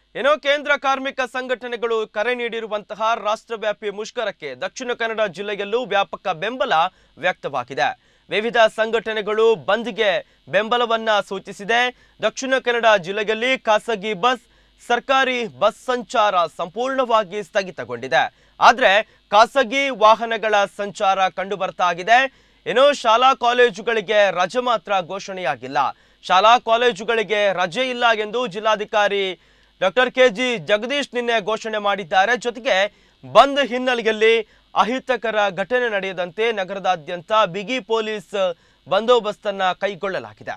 ಏನೋ ಕೇಂದ್ರ ಕಾರ್ಮಿಕ ಸಂಘಟನೆಗಳು ಕರೆ ನೀಡಿರುವಂತಹ ರಾಷ್ಟ್ರವ್ಯಾಪಿ ಮುಷ್ಕರಕ್ಕೆ ದಕ್ಷಿಣ ಕನ್ನಡ ಜಿಲ್ಲೆಯಲ್ಲೂ ವ್ಯಾಪಕ ಬೆಂಬಲ ವ್ಯಕ್ತವಾಗಿದೆ. ವಿವಿಧ ಸಂಘಟನೆಗಳು ಬಂದ್ಗೆ ಬೆಂಬಲವನ್ನ ಸೂಚಿಸಿದೆ. ದಕ್ಷಿಣ ಕನ್ನಡ ಜಿಲ್ಲೆಯಲ್ಲಿ ಖಾಸಗಿ ಬಸ್, ಸರ್ಕಾರಿ ಬಸ್ ಸಂಚಾರ ಸಂಪೂರ್ಣವಾಗಿ ಸ್ಥಗಿತಗೊಂಡಿದೆ. ಆದರೆ ಖಾಸಗಿ ವಾಹನಗಳ ಸಂಚಾರ ಕಂಡು ಬರ್ತಾ ಇದೆ. ಏನೋ ಶಾಲಾ ಕಾಲೇಜುಗಳಿಗೆ ರಜೆ ಮಾತ್ರ ಘೋಷಣೆಯಾಗಿಲ್ಲ. ಶಾಲಾ ಕಾಲೇಜುಗಳಿಗೆ ರಜೆ ಇಲ್ಲ ಎಂದು ಜಿಲ್ಲಾಧಿಕಾರಿ ಡಾಕ್ಟರ್ ಕೆಜಿ ಜಗದೀಶ್ ನಿನ್ನೆ ಘೋಷಣೆ ಮಾಡಿದ್ದಾರೆ. ಜೊತೆಗೆ ಬಂದ್ ಹಿನ್ನೆಲೆಯಲ್ಲಿ ಅಹಿತಕರ ಘಟನೆ ನಡೆಯದಂತೆ ನಗರದಾದ್ಯಂತ ಬಿಗಿ ಪೊಲೀಸ್ ಬಂದೋಬಸ್ತನ್ನ ಕೈಗೊಳ್ಳಲಾಗಿದೆ.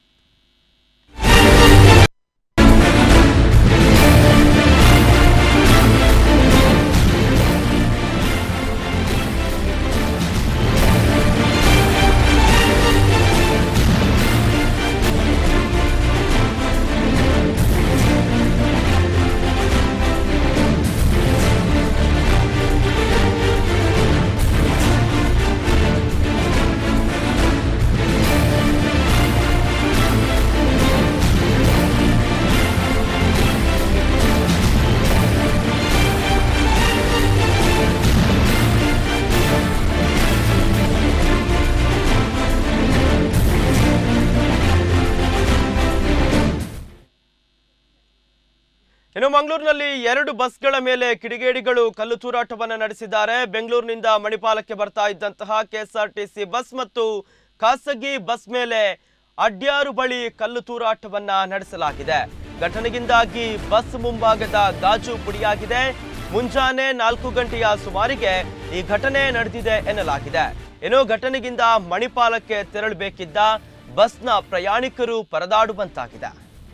ಇನ್ನು ಮಂಗಳೂರಿನಲ್ಲಿ 2 ಬಸ್ಗಳ ಮೇಲೆ ಕಿಡಿಗೇಡಿಗಳು ಕಲ್ಲು ತೂರಾಟವನ್ನು ನಡೆಸಿದ್ದಾರೆ. ಬೆಂಗಳೂರಿನಿಂದ ಮಣಿಪಾಲಕ್ಕೆ ಬರ್ತಾ ಇದ್ದಂತಹ ಕೆಎಸ್ಆರ್ಟಿಸಿ ಬಸ್ ಮತ್ತು ಖಾಸಗಿ ಬಸ್ ಮೇಲೆ ಅಡ್ಯಾರು ಬಳಿ ಕಲ್ಲು ತೂರಾಟವನ್ನ ನಡೆಸಲಾಗಿದೆ. ಘಟನೆಯಿಂದಾಗಿ ಬಸ್ ಮುಂಭಾಗದ ಗಾಜು ಪುಡಿಯಾಗಿದೆ. ಮುಂಜಾನೆ 4 ಗಂಟೆಯ ಸುಮಾರಿಗೆ ಈ ಘಟನೆ ನಡೆದಿದೆ ಎನ್ನಲಾಗಿದೆ. ಇನ್ನು ಘಟನೆಯಿಂದ ಮಣಿಪಾಲಕ್ಕೆ ತೆರಳಬೇಕಿದ್ದ ಬಸ್ನ ಪ್ರಯಾಣಿಕರು ಪರದಾಡುವಂತಾಗಿದೆ.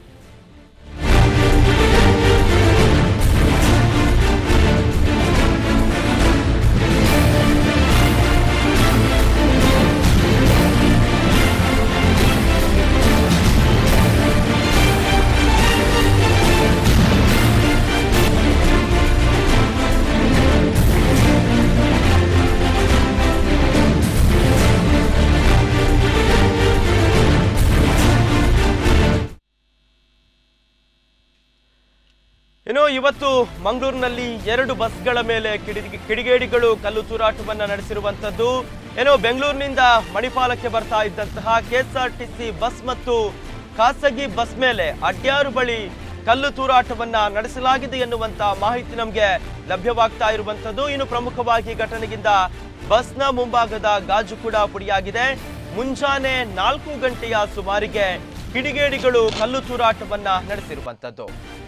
ಇನ್ನು ಇವತ್ತು ಮಂಗಳೂರಿನಲ್ಲಿ 2 ಬಸ್ಗಳ ಮೇಲೆ ಕಿಡಿಗೇಡಿಗಳು ಕಲ್ಲು ತೂರಾಟವನ್ನ ನಡೆಸಿರುವಂತದ್ದು. ಏನೋ ಬೆಂಗಳೂರಿನಿಂದ ಮಣಿಪಾಲಕ್ಕೆ ಬರ್ತಾ ಇದ್ದಂತಹ ಕೆಎಸ್ಆರ್ಟಿಸಿ ಬಸ್ ಮತ್ತು ಖಾಸಗಿ ಬಸ್ ಮೇಲೆ ಅಡ್ಯಾರು ಬಳಿ ಕಲ್ಲು ತೂರಾಟವನ್ನ ನಡೆಸಲಾಗಿದೆ ಎನ್ನುವಂತ ಮಾಹಿತಿ ನಮಗೆ ಲಭ್ಯವಾಗ್ತಾ ಇರುವಂತದ್ದು. ಇನ್ನು ಪ್ರಮುಖವಾಗಿ ಘಟನೆಯಿಂದ ಬಸ್ನ ಮುಂಭಾಗದ ಗಾಜು ಕೂಡ ಪುಡಿಯಾಗಿದೆ. ಮುಂಜಾನೆ 4 ಗಂಟೆಯ ಸುಮಾರಿಗೆ ಕಿಡಿಗೇಡಿಗಳು ಕಲ್ಲು ತೂರಾಟವನ್ನ ನಡೆಸಿರುವಂತದ್ದು.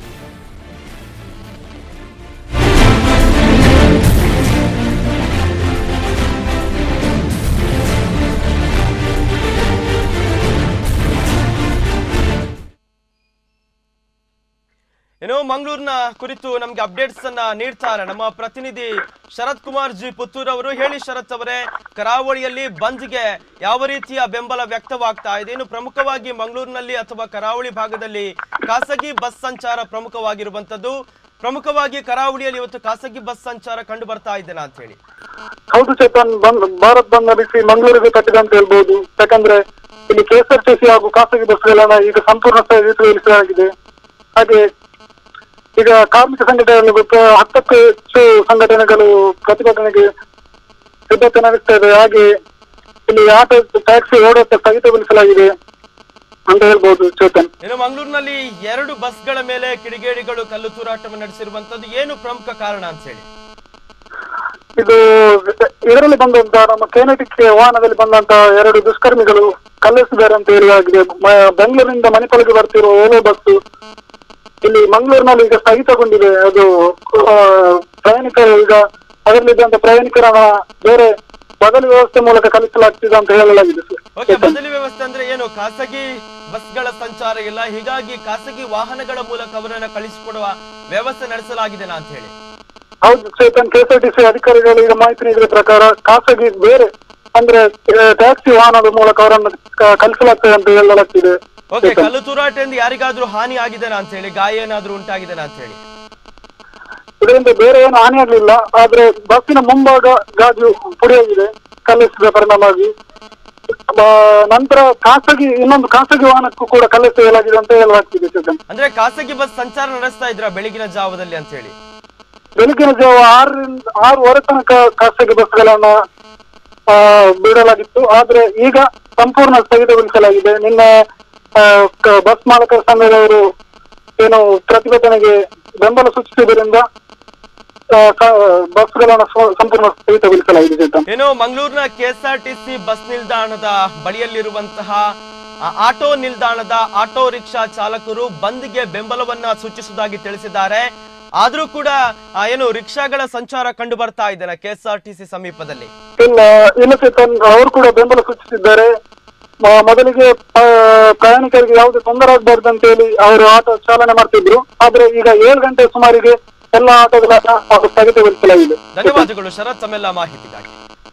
ಇನ್ನು ಮಂಗಳೂರಿನ ಕುರಿತು ನಮಗೆ ಅಪ್ಡೇಟ್ಸ್ ಅನ್ನ ನೀಡ್ತಾರೆ ನಮ್ಮ ಪ್ರತಿನಿಧಿ ಶರತ್ ಕುಮಾರ್ ಜಿ ಪುತ್ತೂರ್ ಅವರು. ಹೇಳಿ ಶರತ್ ಅವರೇ, ಕರಾವಳಿಯಲ್ಲಿ ಬಂದ್ಗೆ ಯಾವ ರೀತಿಯ ಬೆಂಬಲ ವ್ಯಕ್ತವಾಗ್ತಾ ಇದೆ? ಇನ್ನು ಪ್ರಮುಖವಾಗಿ ಮಂಗಳೂರಿನಲ್ಲಿ ಅಥವಾ ಕರಾವಳಿ ಭಾಗದಲ್ಲಿ ಖಾಸಗಿ ಬಸ್ ಸಂಚಾರ ಪ್ರಮುಖವಾಗಿರುವಂತದ್ದು. ಪ್ರಮುಖವಾಗಿ ಕರಾವಳಿಯಲ್ಲಿ ಇವತ್ತು ಖಾಸಗಿ ಬಸ್ ಸಂಚಾರ ಕಂಡು ಬರ್ತಾ ಇದ್ದೇನಾ ಅಂತ ಹೇಳಿ? ಹೌದು ಚೇತನ್, ಭಾರತ್ ಬಂದ್ ನಡೆಸಿ ಮಂಗಳೂರಿಗೆ ಕಟ್ಟಿದೆ ಅಂತ ಹೇಳ್ಬಹುದು. ಯಾಕಂದ್ರೆ ಇಲ್ಲಿ ಕೆಎಸ್ಆರ್ಟಿಸಿ ಹಾಗೂ ಖಾಸಗಿ ಬಸ್ಗಳನ್ನ ಈಗ ಸಂಪೂರ್ಣ ಸ್ಥಗಿತಗೊಳಿಸಲಾಗಿದೆ. ಹಾಗೆ ಈಗ ಕಾರ್ಮಿಕ ಸಂಘಟನೆಗಳು 10ಕ್ಕೂ ಹೆಚ್ಚು ಸಂಘಟನೆಗಳು ಪ್ರತಿಭಟನೆಗೆ ಸಿದ್ಧತೆ ನಡೆಸ್ತಾ ಇದೆ. ಹಾಗೆ ಇಲ್ಲಿ ಆಟೋ ಟ್ಯಾಕ್ಸಿ ಓಡಾಟ ಸ್ಥಗಿತಗೊಳಿಸಲಾಗಿದೆ ಅಂತ ಹೇಳ್ಬಹುದು ಚೇತನ್. ಇನ್ನು ಮಂಗಳೂರಿನಲ್ಲಿ 2 ಬಸ್ಗಳ ಮೇಲೆ ಕಿಡಿಗೇಡಿಗಳು ಕಲ್ಲು ತೂರಾಟವನ್ನು ನಡೆಸಿರುವಂತದ್ದು ಏನು ಪ್ರಮುಖ ಕಾರಣ ಅಂತ ಹೇಳಿ? ಇದು ಇದರಲ್ಲಿ ಬಂದಂತ ನಮ್ಮ ಕೆನೆಟಿಕ್ ವಾಹನದಲ್ಲಿ ಬಂದಂತ 2 ದುಷ್ಕರ್ಮಿಗಳು ಕಲ್ಲೆಸಿದ್ದಾರೆ ಅಂತ ಹೇಳಲಾಗಿದೆ. ಬೆಂಗಳೂರಿನಿಂದ ಮಣಿಪಾಲಕ್ಕೆ ಬರ್ತಿರುವ ಓಲೋ ಬಸ್ ಇಲ್ಲಿ ಮಂಗಳೂರಿನಲ್ಲಿ ಈಗ ಸ್ಥಗಿತಗೊಂಡಿದೆ. ಅದು ಪ್ರಯಾಣಿಕರು ಈಗ ಅದರಲ್ಲಿದ್ದಂತ ಪ್ರಯಾಣಿಕರನ್ನ ಬೇರೆ ಬದಲಿ ವ್ಯವಸ್ಥೆ ಮೂಲಕ ಕಳಿಸಲಾಗ್ತಿದೆ ಅಂತ ಹೇಳಲಾಗಿದೆ. ಬದಲಿ ವ್ಯವಸ್ಥೆ ಅಂದ್ರೆ ಏನು? ಖಾಸಗಿ ಬಸ್ಗಳ ಸಂಚಾರ ಇಲ್ಲ, ಹೀಗಾಗಿ ಖಾಸಗಿ ವಾಹನಗಳ ಮೂಲಕ ಅವರನ್ನ ಕಳಿಸಿಕೊಡುವ ವ್ಯವಸ್ಥೆ ನಡೆಸಲಾಗಿದೆ ಅಂತ ಹೇಳಿ? ಹೌದು ಚೇತನ್, ಕೆಎಸ್ಆರ್ಟಿಸಿ ಅಧಿಕಾರಿಗಳು ಈಗ ಮಾಹಿತಿ ನೀಡಿದ ಪ್ರಕಾರ ಖಾಸಗಿ ಬೇರೆ ಅಂದ್ರೆ ಟ್ಯಾಕ್ಸಿ ವಾಹನದ ಮೂಲಕ ಅವರನ್ನು ಕಳಿಸಲಾಗ್ತದೆ ಅಂತ ಹೇಳಲಾಗ್ತಿದೆ. ಕಲ್ಲು ತೂರಾಟದಿಂದ ಯಾರಿಗಾದ್ರೂ ಹಾನಿ ಆಗಿದೆ ಅಂತ ಹೇಳಿ, ಗಾಯ ಏನಾದ್ರೂ ಉಂಟಾಗಿದೆ ಅಂತ ಹೇಳಿ? ಇದರಿಂದ ಬೇರೆ ಏನು ಹಾನಿ ಆಗ್ಲಿಲ್ಲ, ಆದ್ರೆ ಬಸ್ಸಿನ ಮುಂಭಾಗ ಗಾಜು ಪುಡಿಯಾಗಿದೆ ಕಲ್ಲೆಸಿದ ಪರಿಣಾಮವಾಗಿ. ನಂತರ ಇನ್ನೊಂದು ಖಾಸಗಿ ವಾಹನಕ್ಕೂ ಕೂಡ ಕಲ್ಲೆಸೆಯಲಾಗಿದೆ ಅಂತ ಹೇಳಲಾಗ್ತಿದೆ ಚೇತನ್. ಅಂದ್ರೆ ಖಾಸಗಿ ಬಸ್ ಸಂಚಾರ ನಡೆಸ್ತಾ ಇದ್ರ ಬೆಳಗಿನ ಜಾವದಲ್ಲಿ ಅಂತ ಹೇಳಿ? ಬೆಳಗಿನ ಜಾವ 6:30 ತನಕ ಖಾಸಗಿ ಬಸ್ಗಳನ್ನ ಬಿಡಲಾಗಿತ್ತು. ಆದ್ರೆ ಈಗ ಸಂಪೂರ್ಣ ಸ್ಥಗಿತಗೊಳಿಸಲಾಗಿದೆ. ನಿನ್ನೆ ಬಸ್ ಮಾಲಕರ ಸಂಘದವರು ಏನು ಪ್ರತಿಭಟನೆಗೆ ಬೆಂಬಲ ಸೂಚಿಸುವುದರಿಂದ ಬಸ್ಗಳನ್ನ ಸಂಪೂರ್ಣ ಸ್ಥಗಿತಗೊಳಿಸಲಾಗಿದೆ ಚೇತನ್. ಏನು ಮಂಗಳೂರಿನ ಕೆಎಸ್ಆರ್ಟಿಸಿ ಬಸ್ ನಿಲ್ದಾಣದ ಬಳಿಯಲ್ಲಿರುವಂತಹ ಆಟೋ ನಿಲ್ದಾಣದ ಆಟೋ ರಿಕ್ಷಾ ಚಾಲಕರು ಬಂದ್ಗೆ ಬೆಂಬಲವನ್ನ ಸೂಚಿಸುವುದಾಗಿ ತಿಳಿಸಿದ್ದಾರೆ. ಆದ್ರೂ ಕೂಡ ಏನು ರಿಕ್ಷಾಗಳ ಸಂಚಾರ ಕಂಡು ಬರ್ತಾ ಇದೆ ಕೆಎಸ್ಆರ್ಟಿಸಿ ಸಮೀಪದಲ್ಲಿ? ಇಲ್ಲ ಚೇತನ್, ಅವರು ಕೂಡ ಬೆಂಬಲ ಸೂಚಿಸಿದ್ದಾರೆ. ಮೊದಲಿಗೆ ಪ್ರಯಾಣಿಕರಿಗೆ ಯಾವುದೇ ತೊಂದರೆ ಆಗಬಾರ್ದು ಅಂತ ಹೇಳಿ ಅವರು ಆಟೋ ಚಾಲನೆ ಮಾಡ್ತಿದ್ರು. ಆದ್ರೆ ಈಗ 7 ಗಂಟೆ ಸುಮಾರಿಗೆ ಎಲ್ಲ ಆಟೋಗಳನ್ನ ಸ್ಥಗಿತಗೊಳಿಸಲಾಗಿದೆ. ಧನ್ಯವಾದಗಳು ಶರತ್ ತಮ್ಮೆಲ್ಲ ಮಾಹಿತಿಗಾಗಿ.